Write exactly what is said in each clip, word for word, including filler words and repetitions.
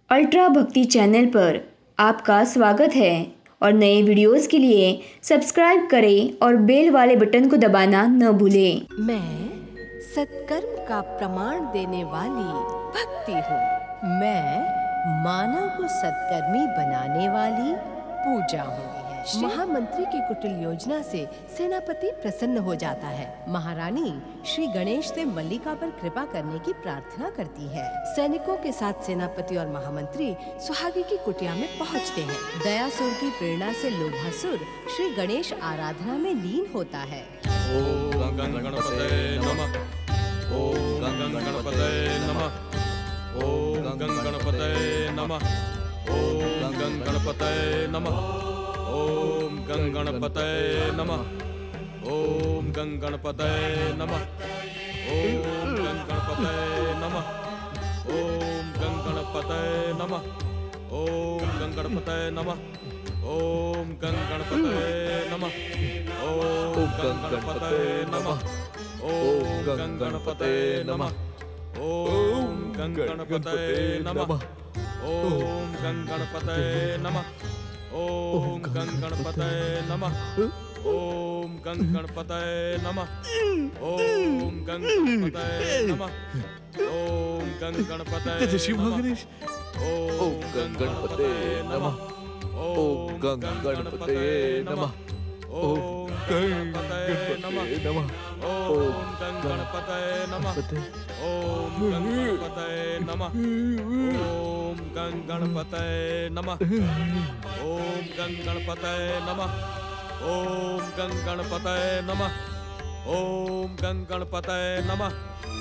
Ultra भक्ति channel पर आपका स्वागत है और नए वीडियोस के लिए सब्सक्राइब करें और बेल वाले बटन को दबाना न भूलें। मैं सत्कर्म का प्रमाण देने वाली भक्ति हूँ। मैं मानव को सत्कर्मी बनाने वाली पूजा हूँ। महामंत्री की कुटिल योजना से सेनापति प्रसन्न हो जाता है। महारानी श्री गणेश से मल्लिका पर कृपा करने की प्रार्थना करती है। सैनिकों के साथ सेनापति और महामंत्री सुहागी की कुटिया में पहुंचते हैं। दयासुर की प्रेरणा से लोभासुर श्री गणेश आराधना में लीन होता है। ओम गणपतये नमः। ओम गणपतये नमः। ओम गणपतये नमः। ओम गणपतये नमः। ओम गणपतये नमः। ओम गणपतये नमः। ओम गणपतये नमः। ओम गणपतये नमः। ओम गणपतये नमः। ओम गणपतये नमः। ओम गणपतये नमः। ओम गणपतये नमः। ओम गणपतये नमः। ओम गणपतये नमः। ओम गणपतये नमः। ओम गणपतये नमः। ओम गणपतये नमः। ओम गणपतये शिव गणेश। ओम गणपतये नमः। ओम गणपतये नमः। ओम गणपतये नमः। ओम गणपतये नमः। ओम गणपतये नमः। ओम गणपतये नमः। ओम गणपतये नमः। ओम गणपतये नमः। ओम गणपतये नमः।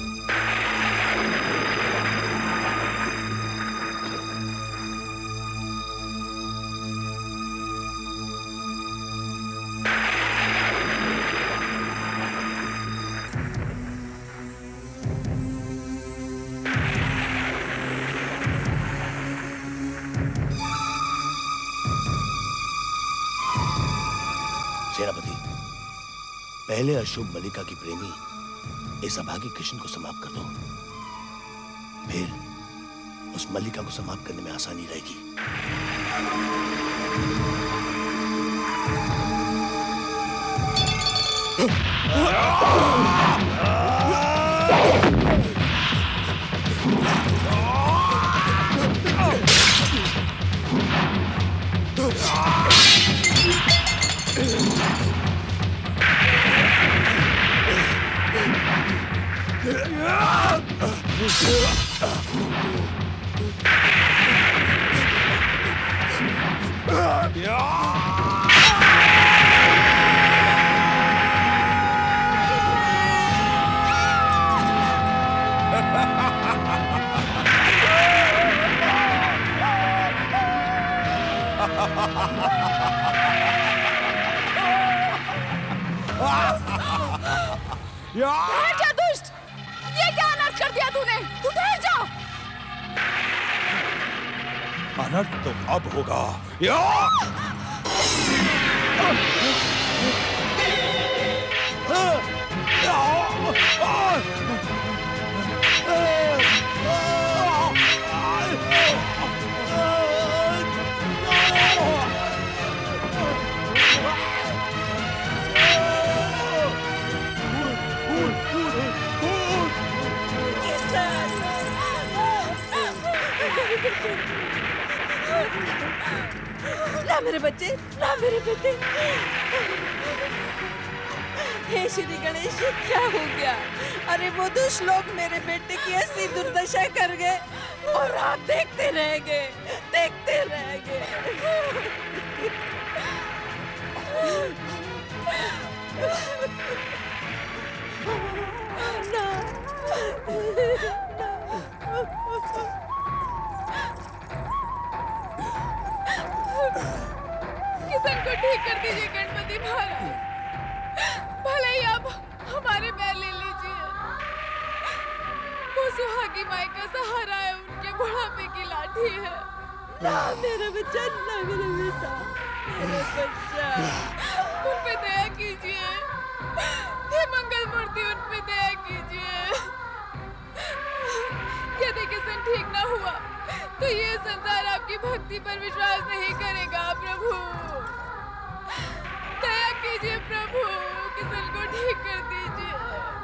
सेनापति, पहले अशुभ मल्लिका की प्रेमी इस अभागी कृष्ण को समाप्त कर दो, फिर उस मल्लिका को समाप्त करने में आसानी रहेगी। ठहर जा दुष्ट! ये क्या अनर्थ कर दिया तूने? तू ठहर जा! अनर्थ तो अब होगा। ना मेरे बच्चे, ना मेरे बेटे। हे श्री गणेश, ये क्या हो गया? अरे वो दुष्ट लोग मेरे बेटे की ऐसी दुर्दशा कर गए और आप देखते रह गए, देखते रह गए। ना, किसान को ठीक कर दीजिए गणपति महाराज। भले ही आप हमारे पैर ले लीजिए। वो सुहागी माई का सहारा है, उनके बुढ़ापे की लाठी है। ना मेरा बच्चा, ना मेरा बेटा, मेरा बच्चा। उन पे दया कीजिए, हे मंगल मूर्ति, उन पे दया कीजिए। यदि किसान ठीक ना हुआ तो तो ये संसार आपकी भक्ति पर विश्वास नहीं करेगा प्रभु। दया कीजिए प्रभु, किसन को ठीक कर दीजिए।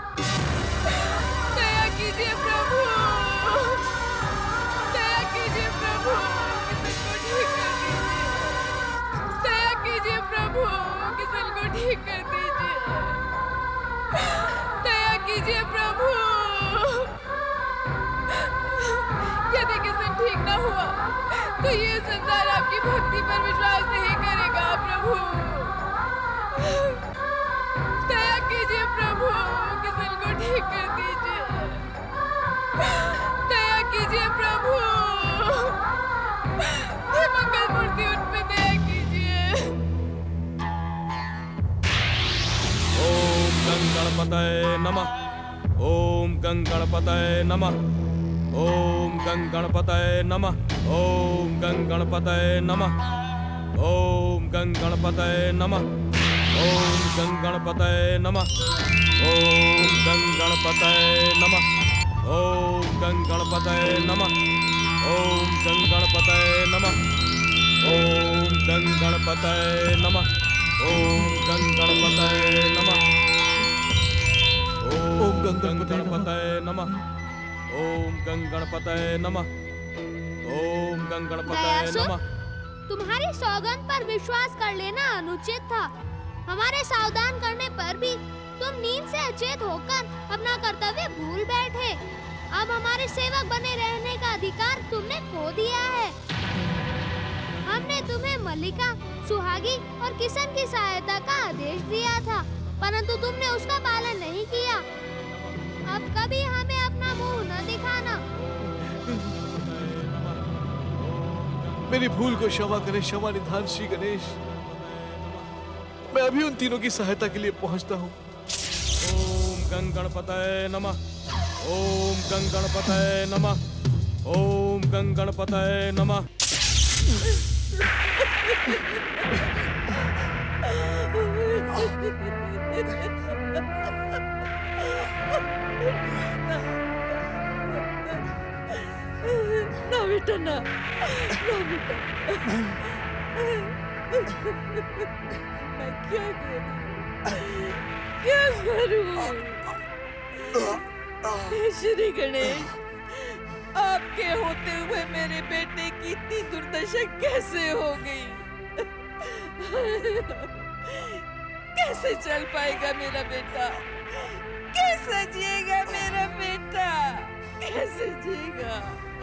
दया कीजिए प्रभु, दया कीजिए प्रभु, किसन को ठीक कर दीजिए। दया कीजिए प्रभु, किसन को ठीक कर दीजिए। दया कीजिए प्रभु। यदि किसन ठीक न हुआ तो ये संसार आपकी भक्ति पर विश्वास नहीं करेगा प्रभु। दया कीजिए प्रभु, किसन को ठीक कर दीजिए। दया कीजिए प्रभु, हे मंगल मूर्ति उन पे दया कीजिए। ओम गंगणपतये नमः। ओम गंगणपतये नमः। ओम गंगणपतये नमः। ओम गंगणपतये नमः। ओम गंगणपतये नमः। ओम गंगणपतये नमः। ओम गंगणपतये नमः। ओम गंगणपतये नमः। ओम गंगणपतये नमः। ओम गंगणपतये नमः। ओम गंगणपतये नमः। ओम गंगणपतये नमः। ओम गंगणपतये नमः। ओम गंगणपतये नमः। तुम्हारी सौगंध पर विश्वास कर लेना अनुचित था। हमारे सावधान करने पर भी तुम नींद से अचेत होकर अपना कर्तव्य भूल बैठे। अब हमारे सेवक बने रहने का अधिकार तुमने खो दिया है। हमने तुम्हें मल्लिका, सुहागी और किसन की सहायता का आदेश दिया था, परंतु तुमने उसका पालन नहीं किया। अब कभी हमें अपना मुंह न दिखाना। मेरी भूल को क्षमा करें, क्षमा निधान श्री गणेश। मैं अभी उन तीनों की सहायता के लिए पहुंचता हूँ। ओम गंगणपतये नमः। ओम गंगणपतये नमः। ओम गंगणपतये नमः। ना बेटा ना, ना बेटा। मैं क्या करूं, क्या करूं? श्री गणेश, आपके होते हुए मेरे बेटे की इतनी दुर्दशा कैसे हो गई? कैसे चल पाएगा मेरा बेटा? कैसे जिएगा मेरा बेटा? कैसे जिएगा?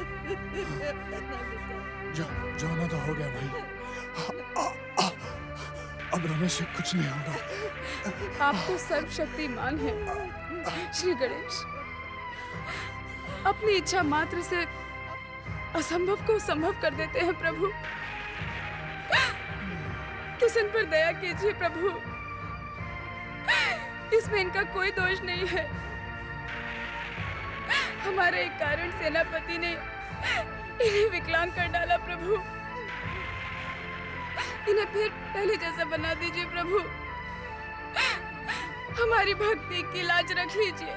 जो जाना तो हो गया भाई। आ, आ, आ, अब रोने से कुछ नहीं होगा। आप तो सर्वशक्तिमान हैं श्री गणेश। अपनी इच्छा मात्र से असंभव को संभव कर देते हैं प्रभु। किसन पर दया कीजिए प्रभु, इसमें इनका कोई दोष नहीं है। हमारे एक कारण सेनापति ने इन्हें विकलांग कर डाला प्रभु। इन्हें फिर पहले जैसा बना दीजिए प्रभु। हमारी भक्ति की लाज रख लीजिए।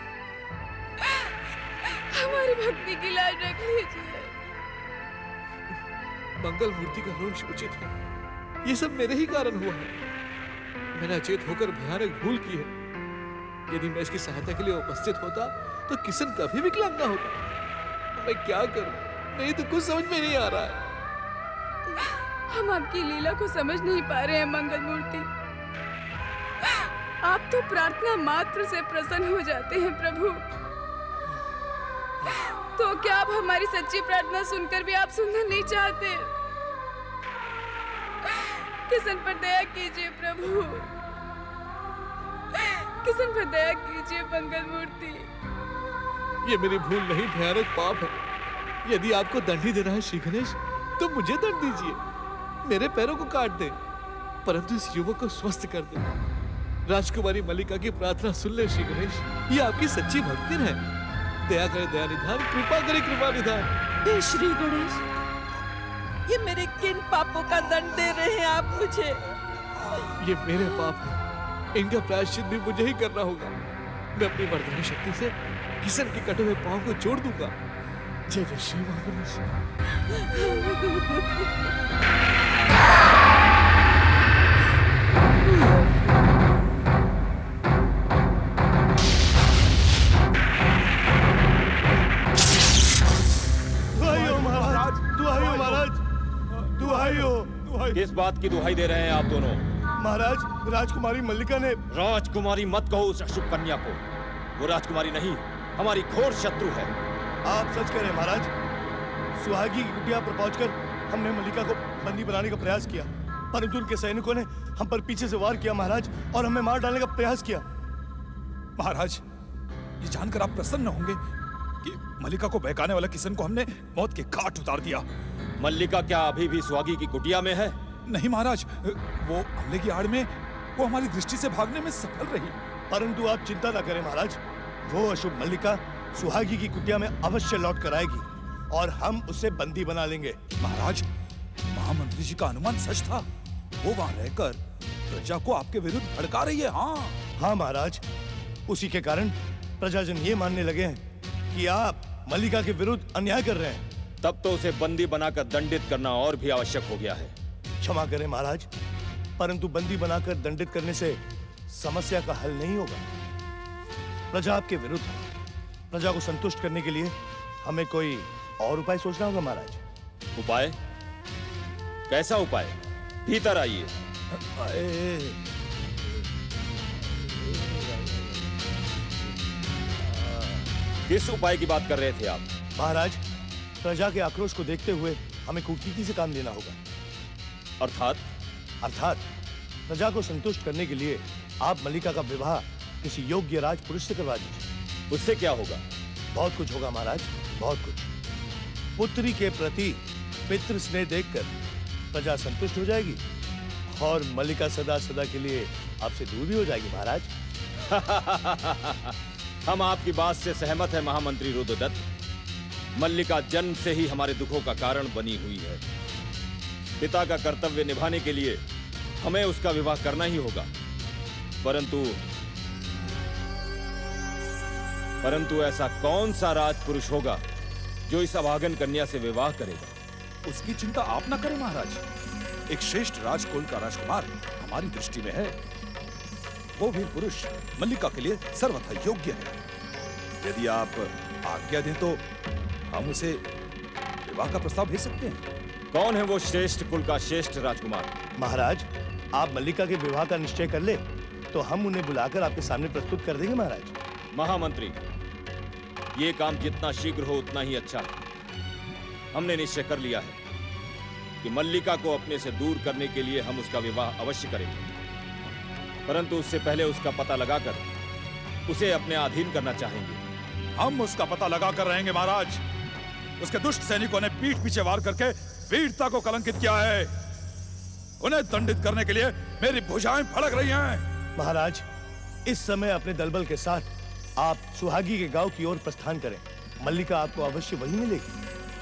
हमारी भक्ति की लाज रख लीजिए। मंगल मूर्ति का रोष उचित है। ये सब मेरे ही कारण हुआ है। मैंने अचेत होकर भयानक भूल की है। यदि मैं इसकी सहायता के लिए उपस्थित होता तो किसन कभी विकलांग ना होता। मैं क्या करूं? नहीं तो कुछ समझ में नहीं आ रहा है। हम आपकी लीला को समझ नहीं पा रहे हैं मंगल मूर्ति। आप तो प्रार्थना मात्र से प्रसन्न हो जाते हैं प्रभु। तो क्या आप हमारी सच्ची प्रार्थना सुनकर भी आप सुनना नहीं चाहते? किसन पर दया कीजिए प्रभु। किसन पर दया कीजिए मंगल मूर्ति। ये मेरी भूल नहीं, भयानक पाप है। यदि आपको दंड ही देना है श्री गणेश, तो मुझे दंड दीजिए। मेरे पैरों को काट दे, परंतु इस युवक को स्वस्थ कर दे। राजकुमारी मल्लिका की प्रार्थना सुन ले श्री गणेश। ये आपकी सच्ची भक्ति है। दया करे दया निधान, कृपा करे कृपा निधान। हे श्री गणेश, ये मेरे किन पापों का दंड दे रहे हैं आप मुझे? ये मेरे पाप है, इनका प्रायश्चित भी मुझे ही करना होगा। मैं अपनी वरदानी शक्ति से किसन के कटे हुए पांव को जोड़ दूंगा। जय जय श्री गणेश। किस बात की दुहाई दे रहे हैं आप दोनों? महाराज, राजकुमारी मल्लिका ने। राजकुमारी मत कहो उस अशुभ कन्या को। वो राजकुमारी नहीं, हमारी घोर शत्रु है। आप सच कह रहे हैं महाराज। सुहागी की कुटिया पर पहुंचकर हमने मल्लिका को बंदी बनाने का प्रयास किया, परंतु उनके सैनिकों ने हम पर पीछे से वार किया महाराज, और हमें मार डालने का प्रयास किया। महाराज, ये जानकर आप प्रसन्न होंगे कि मल्लिका को बहकाने वाला किसन को हमने मौत के घाट उतार दिया। मल्लिका क्या अभी भी सुहागी की कुटिया में है? नहीं महाराज, वो हमले की आड़ में वो हमारी दृष्टि से भागने में सफल रही। परंतु आप चिंता न करें महाराज, वो अशुभ मल्लिका सुहागी की कुटिया में अवश्य लौट कर आएगी और हम उसे बंदी बना लेंगे। महाराज, महामंत्री जी का अनुमान सच था। वो वहाँ रहकर प्रजा को आपके विरुद्ध भड़का रही है। हाँ हाँ महाराज, उसी के कारण प्रजाजन ये मानने लगे हैं कि आप मल्लिका के विरुद्ध अन्याय कर रहे हैं। तब तो उसे बंदी बनाकर दंडित करना और भी आवश्यक हो गया है। क्षमा करें महाराज, परंतु बंदी बनाकर दंडित करने से समस्या का हल नहीं होगा। प्रजा आपके विरुद्ध है। प्रजा को संतुष्ट करने के लिए हमें कोई और उपाय सोचना होगा महाराज। उपाय? कैसा उपाय? भीतर आइए। किस उपाय की बात कर रहे थे आप? महाराज, प्रजा के आक्रोश को देखते हुए हमें कूटनीति से काम लेना होगा। अर्थात? अर्थात प्रजा को संतुष्ट करने के लिए आप मल्लिका का विवाह किसी योग्य राजपुरुष से करवा दीजिए। उससे क्या होगा? बहुत कुछ होगा महाराज, बहुत कुछ। पुत्री के प्रति पितृ स्नेह देखकर प्रजा संतुष्ट हो जाएगी और मल्लिका सदा सदा के लिए आपसे दूर भी हो जाएगी महाराज। हम आपकी बात से सहमत हैं महामंत्री रुद्रदत्त। मल्लिका जन्म से ही हमारे दुखों का कारण बनी हुई है। पिता का कर्तव्य निभाने के लिए हमें उसका विवाह करना ही होगा। परंतु परंतु ऐसा कौन सा राजपुरुष होगा जो इस अभागन कन्या से विवाह करेगा? उसकी चिंता आप न करें महाराज। एक श्रेष्ठ राजकुल का राजकुमार हमारी दृष्टि में है। वो वीर पुरुष मल्लिका के लिए सर्वथा योग्य है। यदि आप आज्ञा दें तो हम उसे विवाह का प्रस्ताव भेज सकते हैं। कौन है वो श्रेष्ठ कुल का श्रेष्ठ राजकुमार? महाराज, आप मल्लिका के विवाह का निश्चय कर ले तो हम उन्हें बुलाकर आपके सामने प्रस्तुत कर देंगे महाराज। महामंत्री, ये काम जितना शीघ्र हो उतना ही अच्छा है। हमने निश्चय कर लिया है कि मल्लिका को अपने से दूर करने के लिए हम उसका विवाह अवश्य करेंगे, परंतु उससे पहले उसका पता लगाकर उसे अपने अधीन करना चाहेंगे। हम उसका पता लगाकर रहेंगे महाराज। उसके दुष्ट सैनिकों ने पीठ पीछे वार करके वीरता को कलंकित किया है। उन्हें दंडित करने के लिए मेरी भुजाएं फड़क रही हैं। महाराज, इस समय अपने दलबल के साथ आप सुहागी के गांव की ओर प्रस्थान करें। मल्लिका आपको अवश्य वहीं मिलेगी।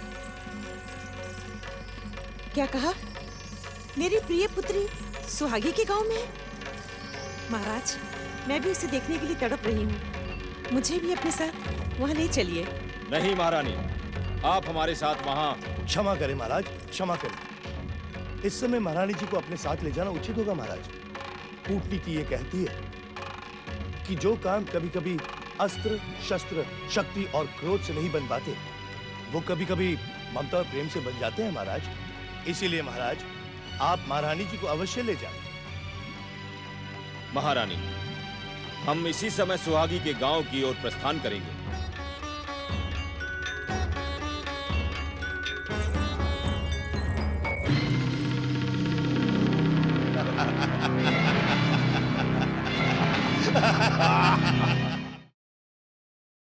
क्या कहा? मेरी प्रिय पुत्री सुहागी के गांव में? महाराज, मैं भी उसे देखने के लिए तड़प रही हूँ। मुझे भी अपने साथ वहाँ ले चलिए। नहीं महारानी, आप हमारे साथ वहाँ। क्षमा करें महाराज, क्षमा करें। इस समय महारानी जी को अपने साथ ले जाना उचित होगा महाराज। कूटनीति ये कहती है कि जो काम कभी कभी अस्त्र, शस्त्र, शक्ति और क्रोध से नहीं बन पाते, वो कभी कभी ममता और प्रेम से बन जाते हैं महाराज। इसीलिए महाराज, आप महारानी जी को अवश्य ले जाएं। महारानी, हम इसी समय सुहागी के गांव की ओर प्रस्थान करेंगे।